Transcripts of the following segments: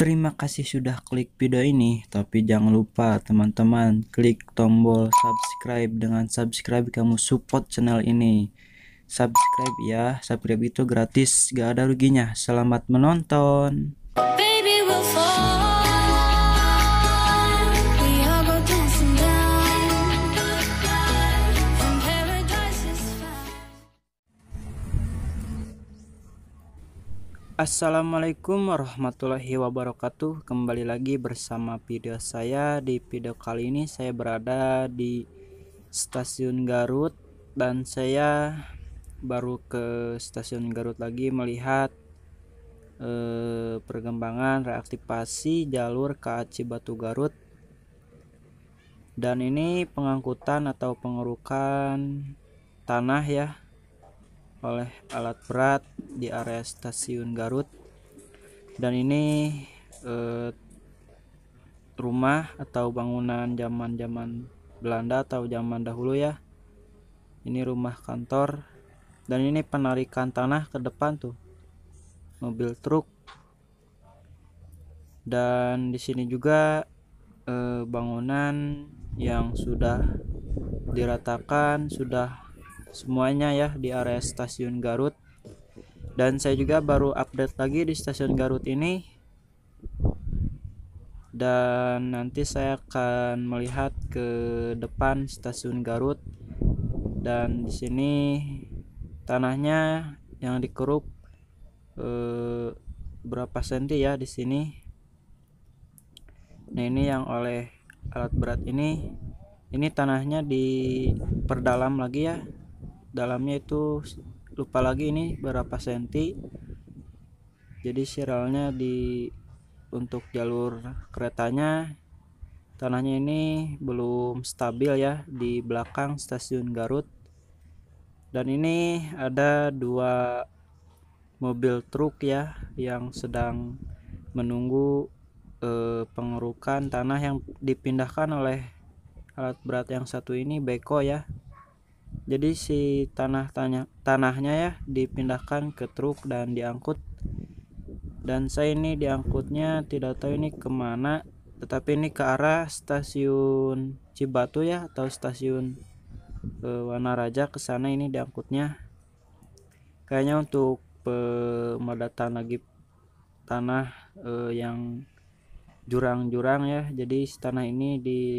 Terima kasih sudah klik video ini, tapi jangan lupa teman-teman klik tombol subscribe. Dengan subscribe kamu support channel ini. Subscribe ya, subscribe itu gratis, gak ada ruginya. Selamat menonton. Baby, we'll fall. We all go dancing down. And paradise is found. Assalamualaikum warahmatullahi wabarakatuh. Kembali lagi bersama video saya. Di video kali ini saya berada di stasiun Garut, dan saya baru ke stasiun Garut lagi melihat perkembangan reaktivasi jalur KAC Batu Garut. Dan ini pengangkutan atau pengerukan tanah ya oleh alat berat di area stasiun Garut. Dan ini rumah atau bangunan zaman Belanda atau zaman dahulu ya. Ini rumah kantor, dan ini penarikan tanah ke depan tuh, mobil truk. Dan di sini juga bangunan yang sudah diratakan, sudah semuanya ya di area stasiun Garut. Dan saya juga baru update lagi di stasiun Garut ini, dan nanti saya akan melihat ke depan stasiun Garut. Dan di sini tanahnya yang dikeruk berapa senti ya di sini. Nah, ini yang oleh alat berat ini tanahnya diperdalam lagi ya. Dalamnya itu lupa lagi ini berapa senti. Jadi siralnya untuk jalur keretanya, tanahnya ini belum stabil ya di belakang stasiun Garut. Dan ini ada dua mobil truk ya yang sedang menunggu pengerukan tanah yang dipindahkan oleh alat berat yang satu ini, beko ya. Jadi si tanahnya ya dipindahkan ke truk dan diangkut. Dan saya ini diangkutnya tidak tahu ini kemana, tetapi ini ke arah stasiun Cibatu ya, atau stasiun Wanaraja. Ke sana ini diangkutnya. Kayaknya untuk pemadatan lagi tanah yang jurang-jurang ya. Jadi tanah ini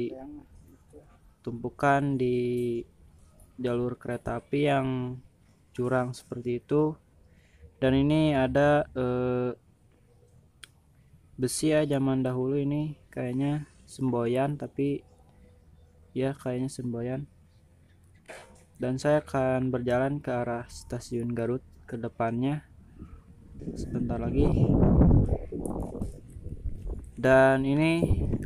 ditumpukan di jalur kereta api yang jurang seperti itu. Dan ini ada besi ya zaman dahulu, ini kayaknya semboyan, tapi ya kayaknya semboyan. Dan saya akan berjalan ke arah stasiun Garut ke depannya sebentar lagi. Dan ini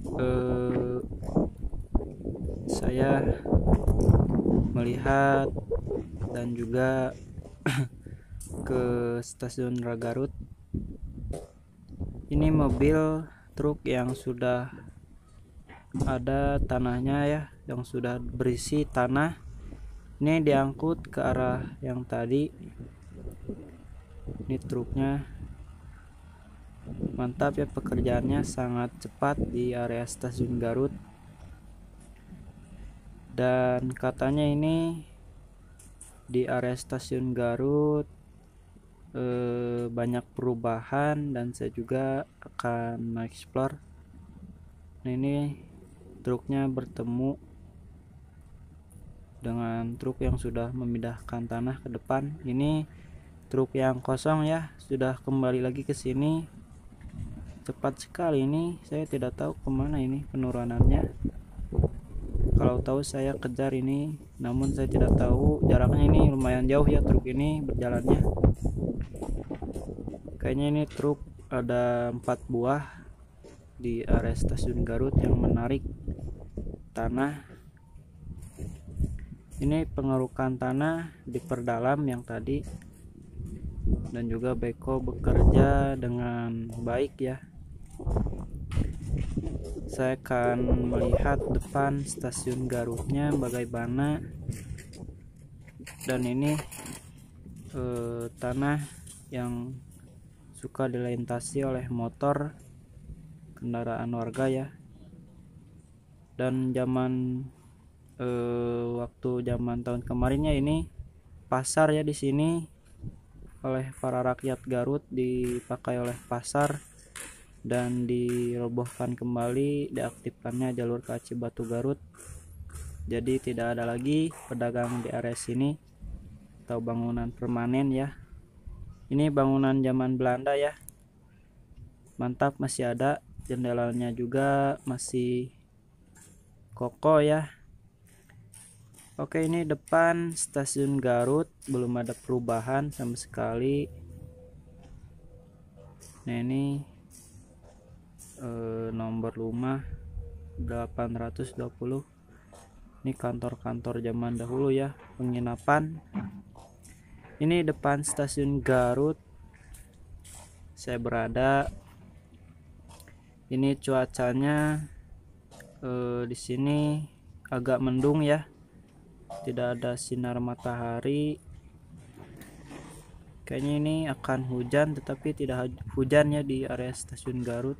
saya melihat dan juga ke stasiun Garut. Ini mobil truk yang sudah ada tanahnya ya, yang sudah berisi tanah. Ini diangkut ke arah yang tadi. Ini truknya mantap ya, pekerjaannya sangat cepat di area stasiun Garut. Dan katanya ini di area stasiun Garut banyak perubahan, dan saya juga akan mengeksplor. Nah, ini truknya bertemu dengan truk yang sudah memindahkan tanah ke depan. Ini truk yang kosong ya, sudah kembali lagi ke sini. Cepat sekali ini, saya tidak tahu kemana ini penurunannya. Kalau tahu saya kejar ini, namun saya tidak tahu jaraknya. Ini lumayan jauh ya truk ini berjalannya. Kayaknya ini truk ada 4 buah di area stasiun Garut yang menarik tanah. Ini pengerukan tanah diperdalam yang tadi, dan juga beko bekerja dengan baik ya. Saya akan melihat depan stasiun Garutnya bagaimana. Dan ini tanah yang suka dilintasi oleh motor kendaraan warga ya. Dan waktu zaman tahun kemarinnya ini pasar ya, di sini oleh para rakyat Garut dipakai oleh pasar dan dirobohkan kembali, diaktifkannya jalur KC Batu Garut. Jadi tidak ada lagi pedagang di area sini atau bangunan permanen ya. Ini bangunan zaman Belanda ya. Mantap, masih ada, jendelanya juga masih kokoh ya. Oke, ini depan stasiun Garut, belum ada perubahan sama sekali. Nah, ini nomor rumah 820. Ini kantor-kantor zaman dahulu ya, penginapan. Ini depan stasiun Garut saya berada. Ini cuacanya di sini agak mendung ya, tidak ada sinar matahari. Kayaknya ini akan hujan, tetapi tidak hujan ya di area stasiun Garut.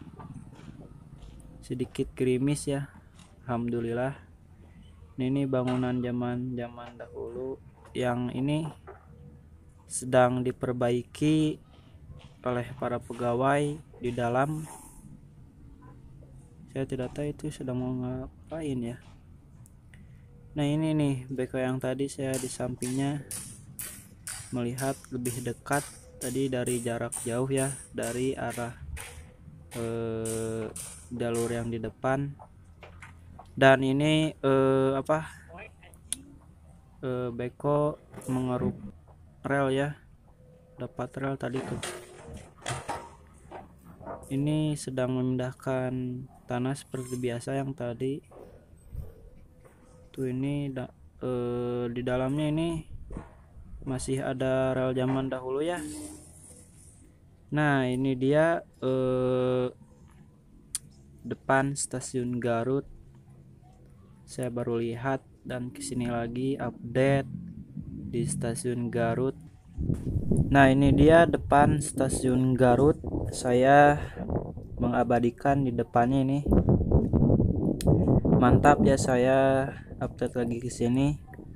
Sedikit gerimis ya, alhamdulillah. Ini bangunan zaman dahulu yang ini sedang diperbaiki oleh para pegawai di dalam. Saya tidak tahu itu sedang mau ngapain ya. Nah, ini nih beko yang tadi saya di sampingnya melihat lebih dekat tadi dari jarak jauh ya, dari arah jalur yang di depan. Dan ini beko mengeruk rel ya, dapat rel tadi tuh. Ini sedang memindahkan tanah seperti biasa yang tadi tuh. Ini di dalamnya ini masih ada rel zaman dahulu ya. Nah, ini dia depan stasiun Garut. Saya baru lihat dan kesini lagi update di stasiun Garut. Nah, ini dia depan stasiun Garut. Saya mengabadikan di depannya ini. Mantap ya, saya update lagi ke sini.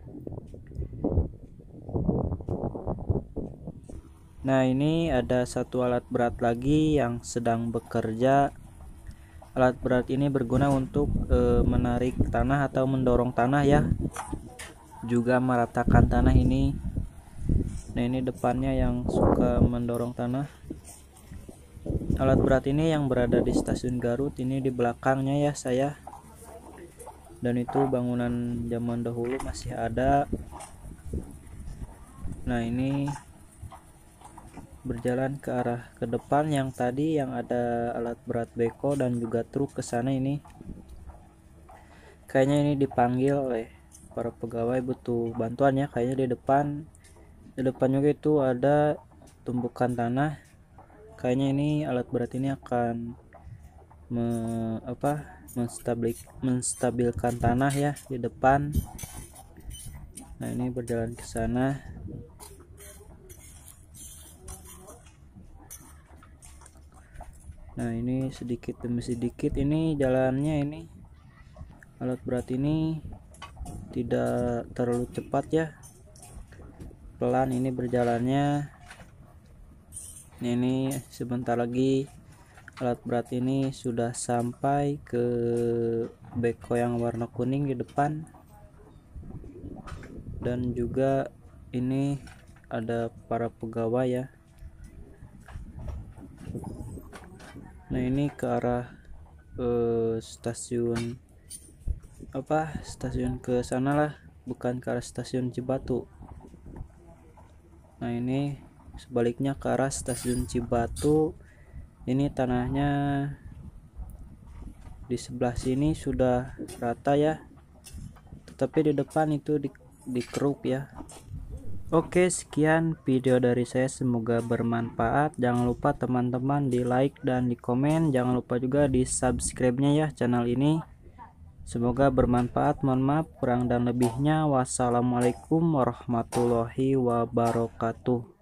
Nah, ini ada satu alat berat lagi yang sedang bekerja. Alat berat ini berguna untuk menarik tanah atau mendorong tanah ya, juga meratakan tanah ini. Nah, ini depannya yang suka mendorong tanah. Alat berat ini yang berada di stasiun Garut, ini di belakangnya ya saya. Dan itu bangunan zaman dahulu masih ada. Nah, ini berjalan ke arah ke depan yang tadi yang ada alat berat beko dan juga truk ke sana. Ini kayaknya ini dipanggil oleh para pegawai butuh bantuan ya, kayaknya di depan juga itu ada tumpukan tanah. Kayaknya ini alat berat ini akan menstabilkan tanah ya di depan. Nah, ini berjalan ke sana. Nah, ini sedikit demi sedikit ini jalannya. Ini alat berat ini tidak terlalu cepat ya, pelan ini berjalannya. Ini sebentar lagi alat berat ini sudah sampai ke beko yang warna kuning di depan. Dan juga ini ada para pegawai ya. Nah, ini ke arah stasiun ke sana lah, bukan ke arah stasiun Cibatu. Nah, ini sebaliknya ke arah stasiun Cibatu. Ini tanahnya di sebelah sini sudah rata ya, tetapi di depan itu dikeruk ya. Oke, sekian video dari saya, semoga bermanfaat. Jangan lupa teman-teman di like dan di komen. Jangan lupa juga di subscribe-nya ya channel ini. Semoga bermanfaat. Mohon maaf kurang dan lebihnya. Wassalamualaikum warahmatullahi wabarakatuh.